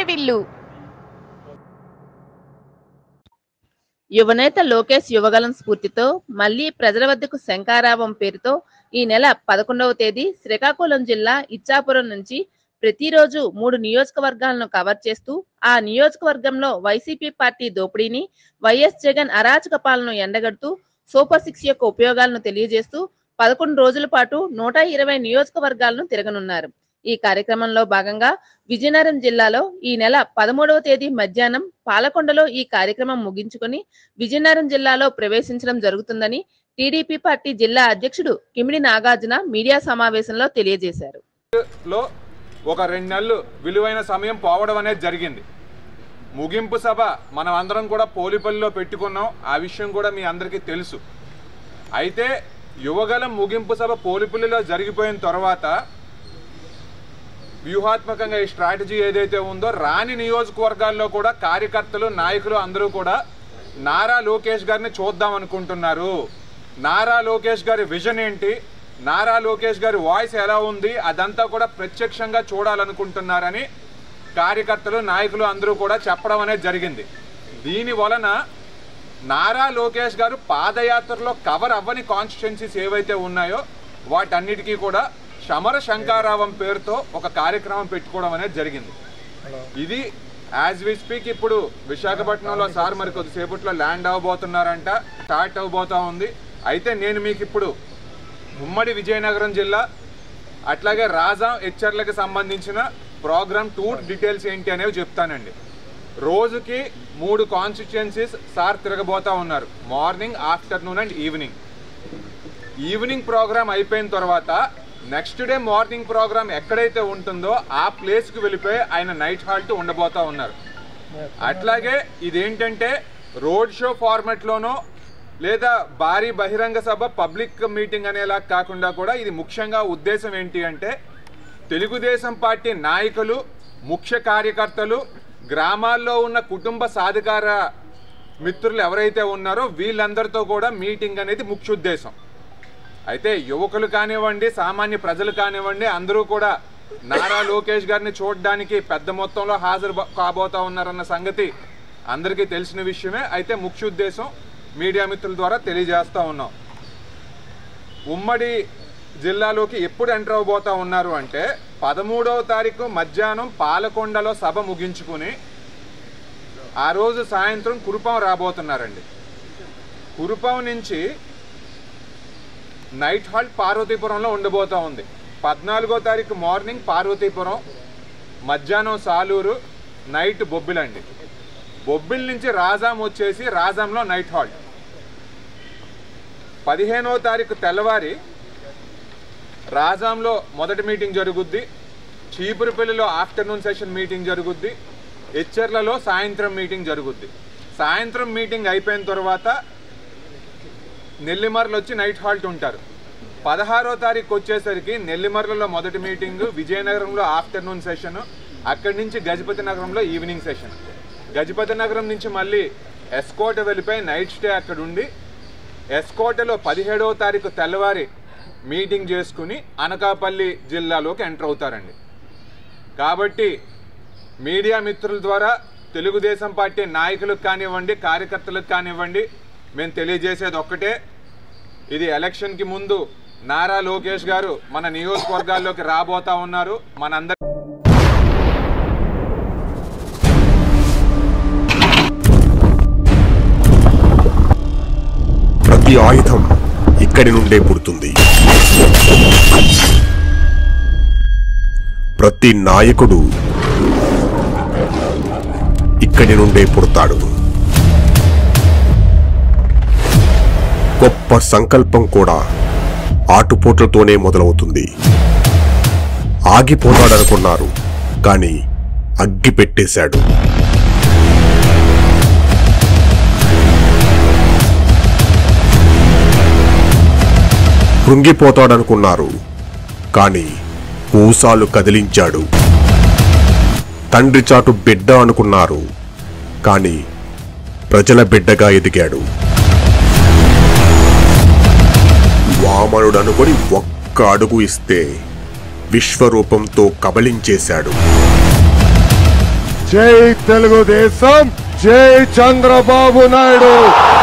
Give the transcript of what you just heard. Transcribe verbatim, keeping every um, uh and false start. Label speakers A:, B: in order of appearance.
A: హరివిల్లు. యువనేత లోకేష్ యువగలం స్ఫూర్తితో మళ్లీ ప్రజల వద్దకు శంఖారావం పేరుతో ఈ నెల పదకొండవ తేదీ శ్రీకాకుళం జిల్లా ఇచ్చాపురం నుంచి ప్రతిరోజు మూడు నియోజకవర్గాలను కవర్ చేస్తూ ఆ నియోజకవర్గంలో వైసీపీ పార్టీ దోపిడీని, వైఎస్ జగన్ అరాచక పాలనను ఎండగడుతూ సూపర్ సిక్స్ యొక్క ఉపయోగాలను తెలియజేస్తూ పదకొండు రోజుల పాటు నూట ఇరవై నియోజకవర్గాలను తిరగనున్నారు. ఈ కార్యక్రమంలో భాగంగా విజయనగరం జిల్లాలో ఈ నెల పదమూడవ తేదీ మధ్యాహ్నం పాలకొండలో ఈ కార్యక్రమం ముగించుకుని విజయనగరం జిల్లాలో ప్రవేశించడం జరుగుతుందని టీడీపీ పార్టీ జిల్లా అధ్యక్షుడు కిమిడి నాగార్జున మీడియా సమావేశంలో తెలియజేశారు.
B: ఒక రెండు నెలలు విలువైన సమయం పోవడం అనేది జరిగింది. ముగింపు సభ మనం అందరం కూడా పోలిపల్లిలో పెట్టుకున్నాం. ఆ విషయం కూడా మీ అందరికీ తెలుసు. అయితే యువగలం ముగింపు సభ పోలిపల్లిలో జరిగిపోయిన తర్వాత వ్యూహాత్మకంగా ఈ స్ట్రాటజీ ఏదైతే ఉందో రాని నియోజకవర్గాల్లో కూడా కార్యకర్తలు, నాయకులు అందరూ కూడా నారా లోకేష్ గారిని చూద్దాం అనుకుంటున్నారు. నారా లోకేష్ గారి విజన్ ఏంటి, నారా లోకేష్ గారి వాయిస్ ఎలా ఉంది, అదంతా కూడా ప్రత్యక్షంగా చూడాలనుకుంటున్నారని కార్యకర్తలు, నాయకులు అందరూ కూడా చెప్పడం అనేది జరిగింది. దీని వలన నారా లోకేష్ గారు పాదయాత్రలో కవర్ అవ్వని కాన్స్టిట్యున్సీస్ ఏవైతే ఉన్నాయో వాటన్నిటికీ కూడా సమర శంఖారావం పేరుతో ఒక కార్యక్రమం పెట్టుకోవడం అనేది జరిగింది. ఇది యాజ్ వి స్పీక్ ఇప్పుడు విశాఖపట్నంలో సార్ మరి కొద్దిసేపట్లో ల్యాండ్ అవ్వబోతున్నారంట, స్టార్ట్ అవ్వబోతా ఉంది. అయితే నేను మీకు ఇప్పుడు ఉమ్మడి విజయనగరం జిల్లా అట్లాగే రాజాం, హెచ్చర్లకు సంబంధించిన ప్రోగ్రామ్ టూర్ డీటెయిల్స్ ఏంటి అనేవి చెప్తానండి. రోజుకి మూడు కాన్స్టిట్యుయెన్సీస్ సార్ తిరగబోతా ఉన్నారు, morning, afternoon and evening. Evening program అయిపోయిన తర్వాత నెక్స్ట్ డే మార్నింగ్ ప్రోగ్రామ్ ఎక్కడైతే ఉంటుందో ఆ ప్లేస్కి వెళ్ళిపోయి ఆయన నైట్ హాల్ట్ ఉండబోతా ఉన్నారు. అట్లాగే ఇదేంటంటే రోడ్ షో ఫార్మాట్లోనో లేదా భారీ బహిరంగ సభ, పబ్లిక్ మీటింగ్ అనేలా కాకుండా కూడా ఇది ముఖ్యంగా ఉద్దేశం ఏంటి అంటే తెలుగుదేశం పార్టీ నాయకులు, ముఖ్య కార్యకర్తలు, గ్రామాల్లో ఉన్న కుటుంబ సాధికార మిత్రులు ఎవరైతే ఉన్నారో వీళ్ళందరితో కూడా మీటింగ్ అనేది ముఖ్య ఉద్దేశం. అయితే యువకులు కానివ్వండి, సామాన్య ప్రజలు కానివ్వండి, అందరూ కూడా నారా లోకేష్ గారిని చూడడానికి పెద్ద మొత్తంలో హాజరు కాబోతా ఉన్నారన్న సంగతి అందరికీ తెలిసిన విషయమే. అయితే ముఖ్య ఉద్దేశం మీడియా మిత్రుల ద్వారా తెలియజేస్తూ ఉన్నాం. ఉమ్మడి జిల్లాలోకి ఎప్పుడు ఎంటర్ అవబోతా ఉన్నారు అంటే పదమూడవ తారీఖు మధ్యాహ్నం పాలకొండలో సభ ముగించుకుని ఆ రోజు సాయంత్రం కురుపాం రాబోతున్నారండి. కురుపాం నుంచి నైట్ హాల్ట్ పార్వతీపురంలో ఉండబోతా ఉంది. పద్నాలుగో తారీఖు మార్నింగ్ పార్వతీపురం, మధ్యాహ్నం సాలూరు, నైట్ బొబ్బిలండి. బొబ్బిల్ నుంచి రాజాం వచ్చేసి రాజాంలో నైట్ హాల్ట్. పదిహేనో తారీఖు తెల్లవారి రాజాంలో మొదటి మీటింగ్ జరుగుద్ది, చీపురుపల్లిలో ఆఫ్టర్నూన్ సెషన్ మీటింగ్ జరుగుద్ది, హెచ్చర్లలో సాయంత్రం మీటింగ్ జరుగుద్ది. సాయంత్రం మీటింగ్ అయిపోయిన తర్వాత నెల్లిమర్లు వచ్చి నైట్ హాల్ట్ ఉంటారు. పదహారో తారీఖు వచ్చేసరికి నెల్లిమర్లలో మొదటి మీటింగ్, విజయనగరంలో ఆఫ్టర్నూన్ సెషన్, అక్కడి నుంచి గజపతి నగరంలో ఈవినింగ్ సెషన్. గజపతి నగరం నుంచి మళ్ళీ ఎస్కోట వెళ్ళిపోయి నైట్ స్టే అక్కడ ఉండి ఎస్కోటలో పదిహేడవ తారీఖు తెల్లవారి మీటింగ్ చేసుకుని అనకాపల్లి జిల్లాలోకి ఎంటర్ అవుతారండి. కాబట్టి మీడియా మిత్రుల ద్వారా తెలుగుదేశం పార్టీ నాయకులకు కానివ్వండి, కార్యకర్తలకు కానివ్వండి, మేము తెలియజేసేది ఒక్కటే, ఇది ఎలక్షన్కి ముందు నారా లోకేష్ గారు మన నియోజకవర్గాల్లోకి రాబోతా ఉన్నారు. మనందరి
C: ప్రతి ఆయుధం ఇక్కడి నుండే పుడుతుంది. ప్రతి నాయకుడు ఇక్కడి నుండే పుడతాడు. గొప్ప సంకల్పం కూడా ఆటుపోట్లతోనే మొదలవుతుంది. ఆగిపోతాడనుకున్నారు, కానీ అగ్గి పెట్టేశాడు. కృంగిపోతాడనుకున్నారు, కానీ పూసాలు కదిలించాడు. తండ్రి చాటు బిడ్డ అనుకున్నారు, కానీ ప్రజల బిడ్డగా ఎదిగాడు. వామనుడనుకొని ఒక్క అడుగు ఇస్తే విశ్వరూపంతో కబళించేశాడు.
D: జై తెలుగుదేశం, జై చంద్రబాబు నాయుడు.